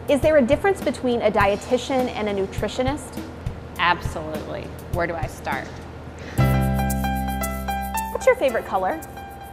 Is there a difference between a dietitian and a nutritionist? Absolutely. Where do I start? What's your favorite color?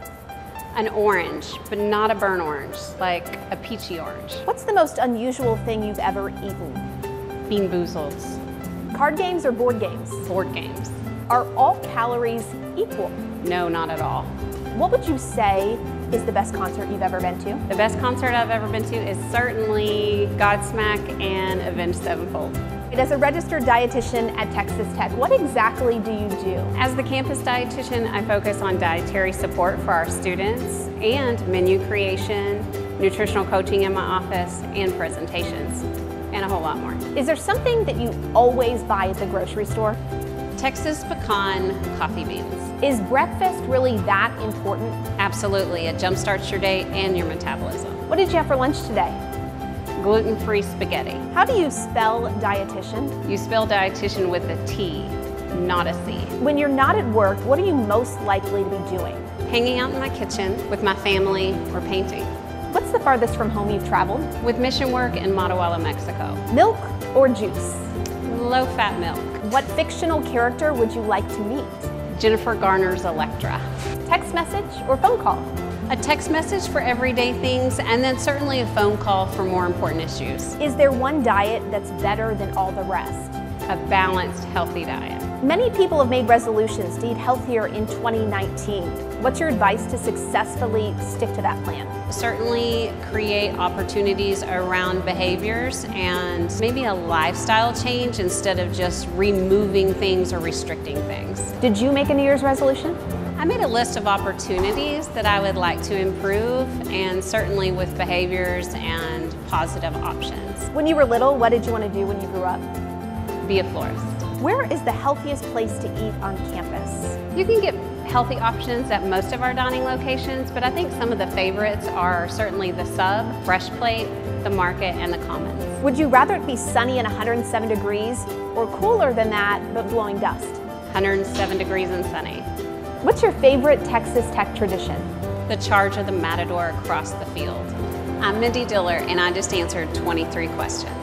An orange, but not a burnt orange, like a peachy orange. What's the most unusual thing you've ever eaten? Bean boozled. Card games or board games? Board games. Are all calories equal? No, not at all. What would you say is the best concert you've ever been to? The best concert I've ever been to is certainly Godsmack and Avenged Sevenfold. As a registered dietitian at Texas Tech, what exactly do you do? As the campus dietitian, I focus on dietary support for our students and menu creation, nutritional coaching in my office, and presentations, and a whole lot more. Is there something that you always buy at the grocery store? Texas pecan coffee beans. Is breakfast really that important? Absolutely, it jumpstarts your day and your metabolism. What did you have for lunch today? Gluten-free spaghetti. How do you spell dietitian? You spell dietitian with a T, not a C. When you're not at work, what are you most likely to be doing? Hanging out in my kitchen with my family or painting. What's the farthest from home you've traveled? With mission work in Matahuala, Mexico. Milk or juice? Low-fat milk. What fictional character would you like to meet? Jennifer Garner's Electra. Text message or phone call? A text message for everyday things, and then certainly a phone call for more important issues. Is there one diet that's better than all the rest? A balanced, healthy diet. Many people have made resolutions to eat healthier in 2019. What's your advice to successfully stick to that plan? Certainly create opportunities around behaviors and maybe a lifestyle change instead of just removing things or restricting things. Did you make a New Year's resolution? I made a list of opportunities that I would like to improve, and certainly with behaviors and positive options. When you were little, what did you want to do when you grew up? Be a florist. Where is the healthiest place to eat on campus? You can get healthy options at most of our dining locations, but I think some of the favorites are certainly the Sub, Fresh Plate, the Market, and the Commons. Would you rather it be sunny and 107 degrees or cooler than that but blowing dust? 107 degrees and sunny. What's your favorite Texas Tech tradition? The charge of the matador across the field. I'm Mindy Diller, and I just answered 23 questions.